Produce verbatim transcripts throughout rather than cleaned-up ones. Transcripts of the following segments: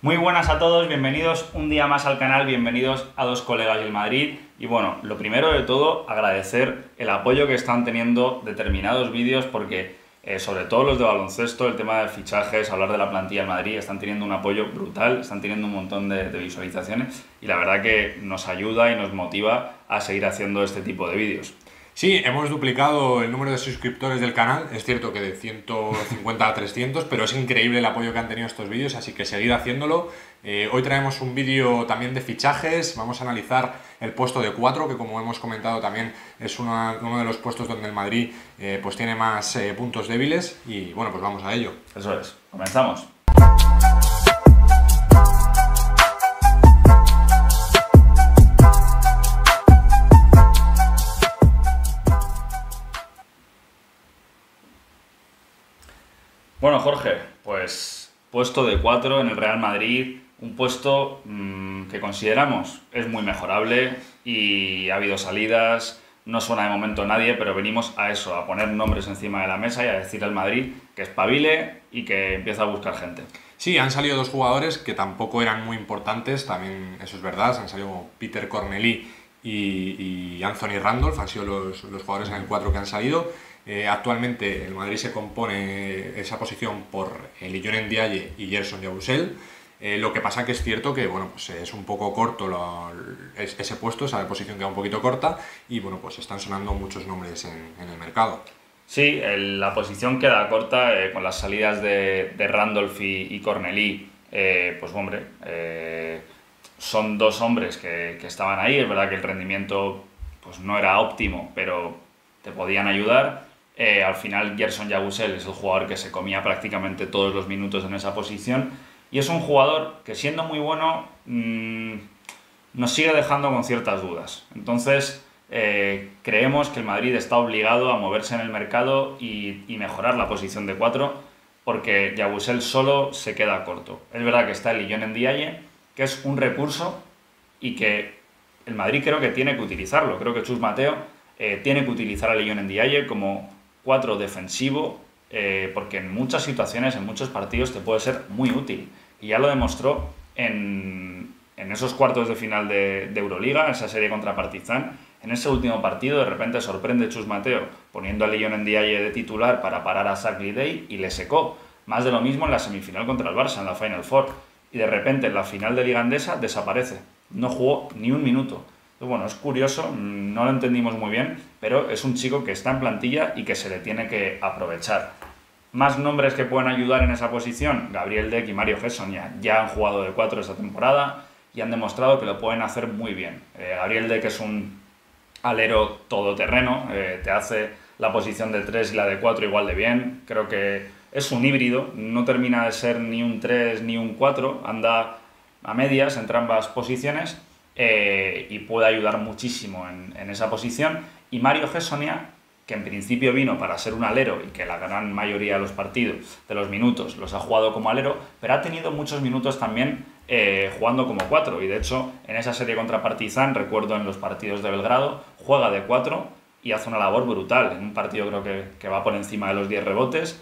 Muy buenas a todos, bienvenidos un día más al canal, bienvenidos a Dos Colegas del Madrid. Y bueno, lo primero de todo, agradecer el apoyo que están teniendo determinados vídeos porque, eh, sobre todo los de baloncesto, el tema de fichajes, hablar de la plantilla del Madrid, están teniendo un apoyo brutal, están teniendo un montón de, de visualizaciones y la verdad que nos ayuda y nos motiva a seguir haciendo este tipo de vídeos. Sí, hemos duplicado el número de suscriptores del canal, es cierto que de ciento cincuenta a trescientos, pero es increíble el apoyo que han tenido estos vídeos, así que seguid haciéndolo. Eh, hoy traemos un vídeo también de fichajes, vamos a analizar el puesto de cuatro, que como hemos comentado también es una, uno de los puestos donde el Madrid eh, pues tiene más eh, puntos débiles y bueno, pues vamos a ello. Eso es, comenzamos. Bueno, Jorge, pues puesto de cuatro en el Real Madrid, un puesto mmm, que consideramos es muy mejorable y ha habido salidas, no suena de momento nadie, pero venimos a eso, a poner nombres encima de la mesa y a decirle al Madrid que espabile y que empiece a buscar gente. Sí, han salido dos jugadores que tampoco eran muy importantes, también eso es verdad, han salido Peter Cornelí y, y Anthony Randolph, han sido los, los jugadores en el cuatro que han salido. Eh, actualmente el Madrid se compone esa posición por Ilion Ndiaye y Gerson Yabusel. Eh, lo que pasa que es cierto que bueno, pues es un poco corto lo, ese puesto, esa posición queda un poquito corta y bueno, pues están sonando muchos nombres en, en el mercado. Sí, el, la posición queda corta eh, con las salidas de, de Randolph y, y Cornelí. Eh, pues hombre, eh, son dos hombres que, que estaban ahí. Es verdad que el rendimiento pues, no era óptimo, pero te podían ayudar. Eh, al final Gerson Yabusel es el jugador que se comía prácticamente todos los minutos en esa posición y es un jugador que siendo muy bueno mmm, nos sigue dejando con ciertas dudas. Entonces eh, creemos que el Madrid está obligado a moverse en el mercado y, y mejorar la posición de cuatro porque Yabusel solo se queda corto. Es verdad que está el Ilion Ndiaye, que es un recurso y que el Madrid creo que tiene que utilizarlo. Creo que Chus Mateo eh, tiene que utilizar a Ilion Ndiaye como cuatro defensivo, eh, porque en muchas situaciones, en muchos partidos te puede ser muy útil. Y ya lo demostró en, en esos cuartos de final de, de Euroliga, en esa serie contra Partizan. En ese último partido de repente sorprende Chus Mateo poniendo a Ilion Ndiaye de titular para parar a Zach Lidey y le secó. Más de lo mismo en la semifinal contra el Barça, en la Final Four. Y de repente en la final de Liga Endesa desaparece. No jugó ni un minuto. Bueno, es curioso, no lo entendimos muy bien, pero es un chico que está en plantilla y que se le tiene que aprovechar. Más nombres que pueden ayudar en esa posición, Gabriel Deck y Mario Hesson ya, ya han jugado de cuatro esta temporada y han demostrado que lo pueden hacer muy bien. Eh, Gabriel Deck es un alero todoterreno, eh, te hace la posición de tres y la de cuatro igual de bien. Creo que es un híbrido, no termina de ser ni un tres ni un cuatro, anda a medias entre ambas posiciones. Eh, y puede ayudar muchísimo en, en esa posición. Y Mario Hessonia, que en principio vino para ser un alero y que la gran mayoría de los partidos, de los minutos, los ha jugado como alero, pero ha tenido muchos minutos también eh, jugando como cuatro. Y de hecho, en esa serie contra Partizan, recuerdo en los partidos de Belgrado, juega de cuatro y hace una labor brutal. En un partido creo que, que va por encima de los diez rebotes.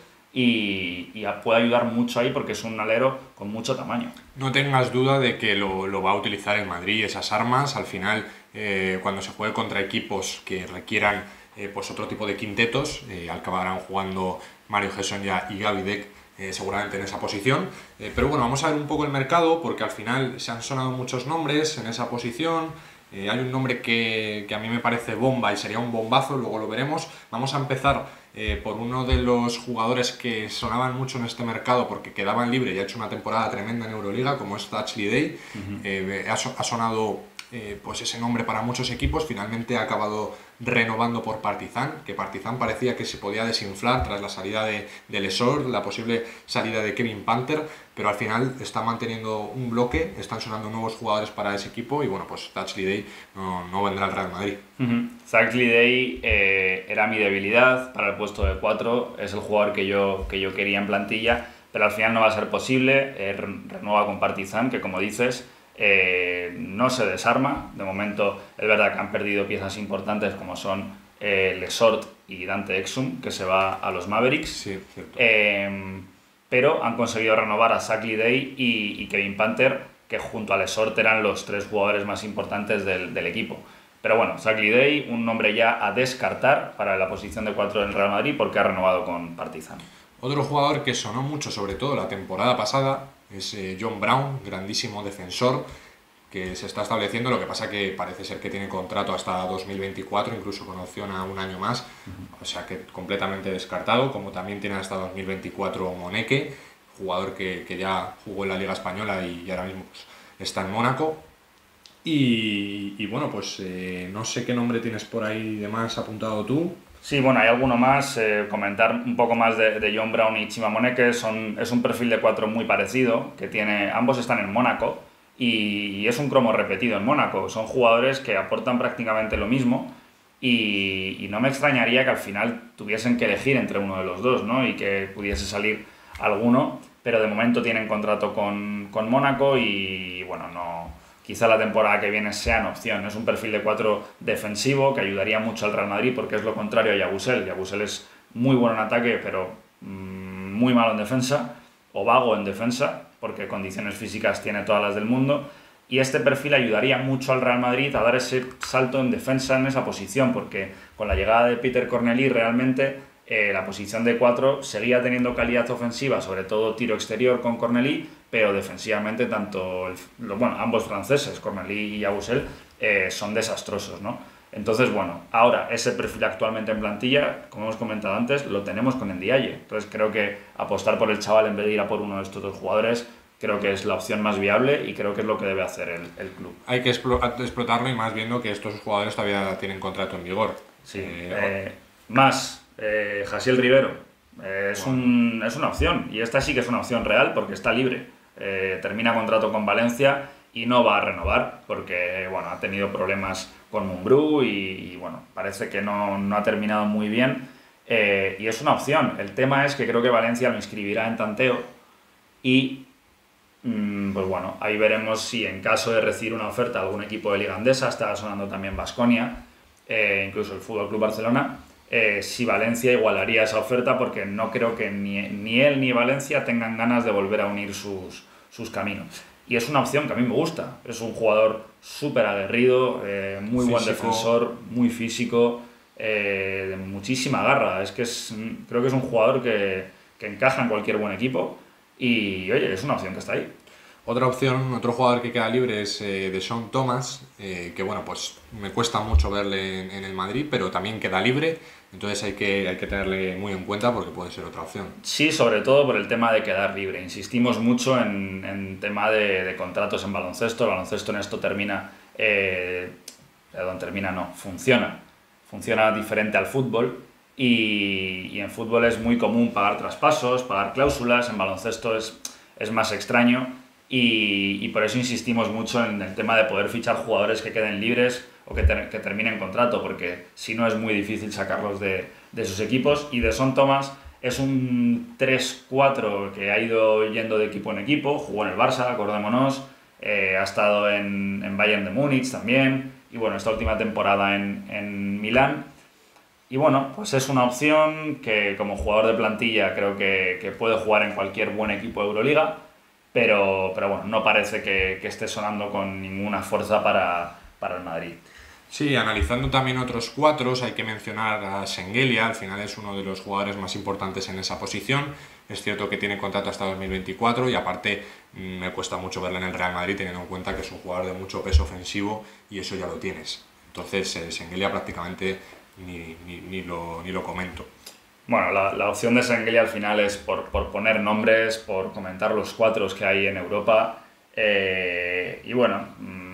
Y, y puede ayudar mucho ahí porque es un alero con mucho tamaño. No tengas duda de que lo, lo va a utilizar el Madrid, esas armas. Al final, eh, cuando se juegue contra equipos que requieran eh, pues otro tipo de quintetos, eh, acabarán jugando Mario Hessonia y Gabi Deck eh, seguramente en esa posición. Eh, pero bueno, vamos a ver un poco el mercado porque al final se han sonado muchos nombres en esa posición. Eh, hay un nombre que, que a mí me parece bomba y sería un bombazo, luego lo veremos. Vamos a empezar eh, por uno de los jugadores que sonaban mucho en este mercado porque quedaban libre y ha hecho una temporada tremenda en Euroliga, como es Zach Lidey. Uh-huh. eh, ha, ha sonado eh, pues ese nombre para muchos equipos, finalmente ha acabado renovando por Partizan, que Partizan parecía que se podía desinflar tras la salida de, de Lesor, la posible salida de Kevin Panther, pero al final está manteniendo un bloque, están sonando nuevos jugadores para ese equipo y bueno, pues Zach Lidey no, no vendrá al Real Madrid. Uh-huh. Zach Lidey eh, era mi debilidad para el puesto de cuatro, es el jugador que yo, que yo quería en plantilla, pero al final no va a ser posible, eh, renueva con Partizan, que como dices, eh, no se desarma. De momento es verdad que han perdido piezas importantes como son eh, Lesort y Dante Exum, que se va a los Mavericks. Sí, cierto. Eh, pero han conseguido renovar a Zachary Day y, y Kevin Panther, que junto a Lesort eran los tres jugadores más importantes del, del equipo. Pero bueno, Zachary Day, un nombre ya a descartar para la posición de cuatro del Real Madrid porque ha renovado con Partizan. Otro jugador que sonó mucho, sobre todo la temporada pasada, es eh, John Brown, grandísimo defensor, que se está estableciendo. Lo que pasa que parece ser que tiene contrato hasta dos mil veinticuatro, incluso con opción a un año más, uh-huh. O sea que completamente descartado, como también tiene hasta dos mil veinticuatro Moneke, jugador que, que ya jugó en la Liga Española y, y ahora mismo pues, está en Mónaco. Y, y bueno, pues eh, no sé qué nombre tienes por ahí de más apuntado tú. Sí, bueno, hay alguno más. Eh, comentar un poco más de, de John Brown y Chima Moneke. Son, es un perfil de cuatro muy parecido, que tiene, ambos están en Mónaco y, y es un cromo repetido en Mónaco. Son jugadores que aportan prácticamente lo mismo y, y no me extrañaría que al final tuviesen que elegir entre uno de los dos, ¿no? Y que pudiese salir alguno, pero de momento tienen contrato con, con Mónaco y bueno, no... Quizá la temporada que viene sean opción. Es un perfil de cuatro defensivo que ayudaría mucho al Real Madrid porque es lo contrario a Yabusel. Yabusel es muy bueno en ataque, pero mmm, muy malo en defensa, o vago en defensa, porque condiciones físicas tiene todas las del mundo. Y este perfil ayudaría mucho al Real Madrid a dar ese salto en defensa en esa posición, porque con la llegada de Peter Cornelí realmente eh, la posición de cuatro seguía teniendo calidad ofensiva, sobre todo tiro exterior con Cornelí, pero defensivamente tanto, el, bueno, ambos franceses, Cornelí y Yabusel, eh, son desastrosos, ¿no? Entonces, bueno, ahora ese perfil actualmente en plantilla, como hemos comentado antes, lo tenemos con Ndiaye. Entonces creo que apostar por el chaval en vez de ir a por uno de estos dos jugadores, creo que es la opción más viable y creo que es lo que debe hacer el, el club. Hay que explotarlo y más viendo que estos jugadores todavía tienen contrato en vigor. Sí, eh, eh, más, eh, Jasiel Rivero, eh, es, bueno. un, es una opción y esta sí que es una opción real porque está libre. Eh, termina contrato con Valencia y no va a renovar porque bueno, ha tenido problemas con Mumbrú y, y bueno, parece que no, no ha terminado muy bien eh, y es una opción. El tema es que creo que Valencia lo inscribirá en tanteo y mmm, pues bueno, ahí veremos si en caso de recibir una oferta de algún equipo de Liga Andesa, está sonando también Baskonia, eh, incluso el Fútbol Club Barcelona, Eh, si Valencia igualaría esa oferta porque no creo que ni, ni él ni Valencia tengan ganas de volver a unir sus, sus caminos. Y es una opción que a mí me gusta. Es un jugador súper aguerrido, eh, muy físico. Buen defensor, muy físico, eh, de muchísima garra. Es que es, creo que es un jugador que, que encaja en cualquier buen equipo y, oye, es una opción que está ahí. Otra opción, otro jugador que queda libre es eh, Deschamps Thomas, eh, que bueno, pues me cuesta mucho verle en, en el Madrid, pero también queda libre, entonces hay que, hay que tenerle muy en cuenta porque puede ser otra opción. Sí, sobre todo por el tema de quedar libre. Insistimos mucho en, en tema de, de contratos en baloncesto. El baloncesto en esto termina, eh, perdón, termina no, funciona. Funciona diferente al fútbol y, y en fútbol es muy común pagar traspasos, pagar cláusulas, en baloncesto es, es más extraño. Y, y por eso insistimos mucho en el tema de poder fichar jugadores que queden libres o que, ter, que terminen contrato, porque si no es muy difícil sacarlos de, de sus equipos. Y Deschamps Thomas es un tres cuatro que ha ido yendo de equipo en equipo, jugó en el Barça, acordémonos, eh, ha estado en, en Bayern de Múnich también, y bueno, esta última temporada en, en Milán. Y bueno, pues es una opción que como jugador de plantilla creo que, que puede jugar en cualquier buen equipo de Euroliga. Pero, pero bueno, no parece que, que esté sonando con ninguna fuerza para, para el Madrid. Sí, analizando también otros cuatro, hay que mencionar a Şengelia, al final es uno de los jugadores más importantes en esa posición. Es cierto que tiene contrato hasta dos mil veinticuatro y aparte me cuesta mucho verlo en el Real Madrid teniendo en cuenta que es un jugador de mucho peso ofensivo y eso ya lo tienes. Entonces, eh, Şengelia prácticamente ni, ni, ni, lo, ni lo comento. Bueno, la, la opción de Şengelia al final es por, por poner nombres, por comentar los cuatros que hay en Europa eh, y bueno,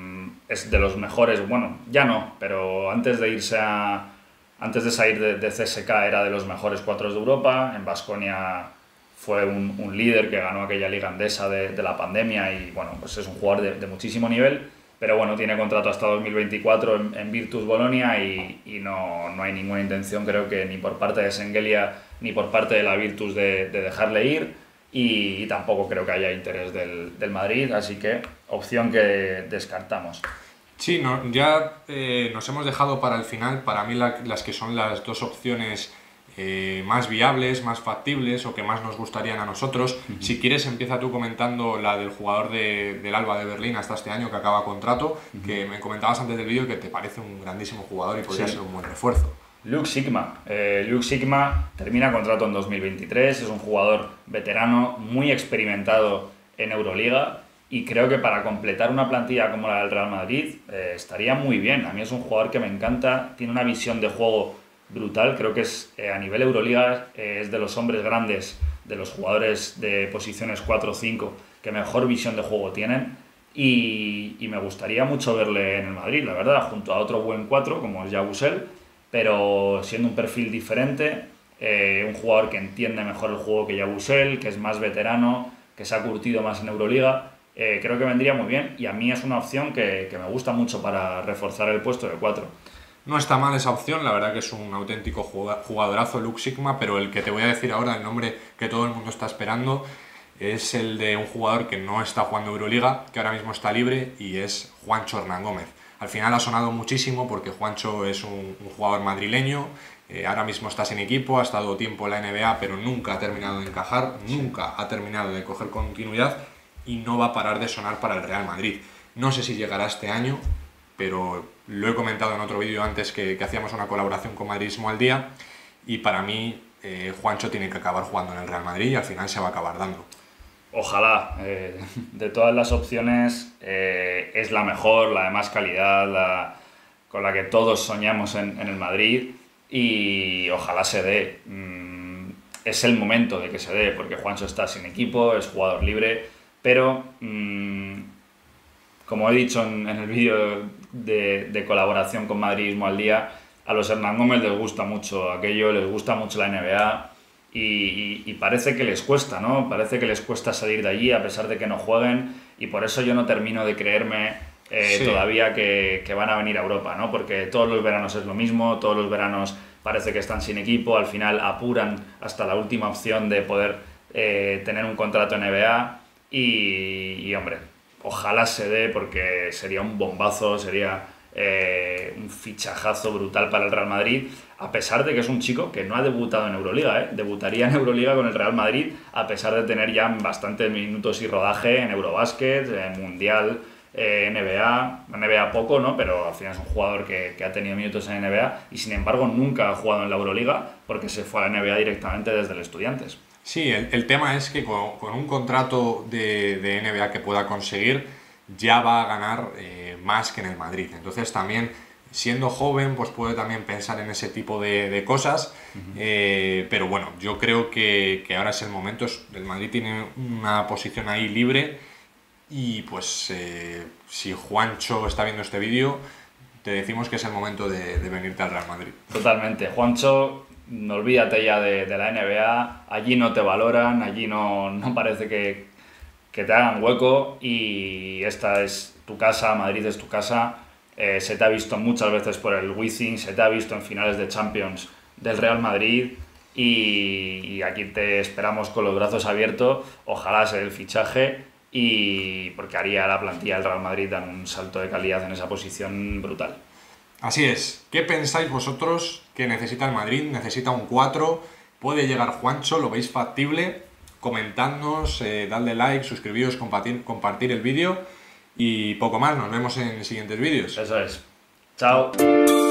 es de los mejores, bueno, ya no, pero antes de irse a, antes de salir de, de C S K era de los mejores cuatros de Europa, en Baskonia fue un, un líder que ganó aquella liga andesa de, de la pandemia y bueno, pues es un jugador de, de muchísimo nivel. Pero bueno, tiene contrato hasta dos mil veinticuatro en, en Virtus Bolonia y, y no, no hay ninguna intención, creo que ni por parte de Şengelia ni por parte de la Virtus de, de dejarle ir y, y tampoco creo que haya interés del, del Madrid, así que opción que descartamos. Sí, no, ya eh, nos hemos dejado para el final, para mí la, las que son las dos opciones eh, más viables, más factibles o que más nos gustarían a nosotros. Uh-huh. Si quieres, empieza tú comentando la del jugador de, del Alba de Berlín hasta este año que acaba contrato, uh-huh. que me comentabas antes del vídeo que te parece un grandísimo jugador y podría sí. ser un buen refuerzo. Luke Sigma. Eh, Luke Sigma termina contrato en dos mil veintitrés, es un jugador veterano, muy experimentado en Euroliga y creo que para completar una plantilla como la del Real Madrid eh, estaría muy bien. A mí es un jugador que me encanta, tiene una visión de juego brutal, creo que es eh, a nivel Euroliga eh, es de los hombres grandes, de los jugadores de posiciones cuatro o cinco que mejor visión de juego tienen y, y me gustaría mucho verle en el Madrid, la verdad, junto a otro buen cuatro como es Yabusel, pero siendo un perfil diferente, eh, un jugador que entiende mejor el juego que Yabusel, que es más veterano, que se ha curtido más en Euroliga, eh, creo que vendría muy bien y a mí es una opción que, que me gusta mucho para reforzar el puesto de cuatro. No está mal esa opción, la verdad que es un auténtico jugadorazo Luke Sigma, pero el que te voy a decir ahora, el nombre que todo el mundo está esperando, es el de un jugador que no está jugando Euroliga, que ahora mismo está libre, y es Juancho Hernán Gómez. Al final ha sonado muchísimo porque Juancho es un, un jugador madrileño, eh, ahora mismo está sin equipo, ha estado tiempo en la N B A, pero nunca ha terminado de encajar, nunca ha terminado de coger continuidad y no va a parar de sonar para el Real Madrid. No sé si llegará este año, pero lo he comentado en otro vídeo antes que, que hacíamos una colaboración con Madridismo al Día y para mí eh, Juancho tiene que acabar jugando en el Real Madrid y al final se va a acabar dando. Ojalá, eh, de todas las opciones eh, es la mejor, la de más calidad, la, con la que todos soñamos en, en el Madrid y ojalá se dé. Mm, es el momento de que se dé porque Juancho está sin equipo, es jugador libre, pero mm, como he dicho en, en el vídeo de, de colaboración con Madridismo al Día, a los Hernán Gómez les gusta mucho aquello, les gusta mucho la N B A y, y, y parece que les cuesta, ¿no? Parece que les cuesta salir de allí a pesar de que no jueguen y por eso yo no termino de creerme eh, sí. todavía que, que van a venir a Europa, ¿no? Porque todos los veranos es lo mismo, todos los veranos parece que están sin equipo, al final apuran hasta la última opción de poder eh, tener un contrato N B A y, y hombre, ojalá se dé porque sería un bombazo, sería eh, un fichajazo brutal para el Real Madrid, a pesar de que es un chico que no ha debutado en Euroliga, ¿eh? Debutaría en Euroliga con el Real Madrid, a pesar de tener ya bastantes minutos y rodaje en Eurobasket, en Mundial, eh, N B A, N B A poco, ¿no? Pero al final es un jugador que, que ha tenido minutos en N B A y sin embargo nunca ha jugado en la Euroliga porque se fue a la N B A directamente desde el Estudiantes. Sí, el, el tema es que con, con un contrato de, de N B A que pueda conseguir ya va a ganar eh, más que en el Madrid. Entonces también, siendo joven, pues puede también pensar en ese tipo de, de cosas. Uh-huh. eh, pero bueno, yo creo que, que ahora es el momento. El Madrid tiene una posición ahí libre y pues eh, si Juancho está viendo este vídeo, te decimos que es el momento de, de venirte al Real Madrid. Totalmente. Juancho, no olvídate ya de, de la N B A, allí no te valoran, allí no, no parece que, que te hagan hueco y esta es tu casa, Madrid es tu casa, eh, se te ha visto muchas veces por el Wizzing, se te ha visto en finales de Champions del Real Madrid y, y aquí te esperamos con los brazos abiertos, ojalá sea el fichaje y porque haría a la plantilla del Real Madrid dar un salto de calidad en esa posición brutal. Así es. ¿Qué pensáis vosotros que necesita el Madrid? ¿Necesita un cuatro? ¿Puede llegar Juancho? ¿Lo veis factible? Comentadnos, eh, dadle like, suscribiros, compartir, compartir el vídeo y poco más. Nos vemos en siguientes vídeos. Eso es. Chao.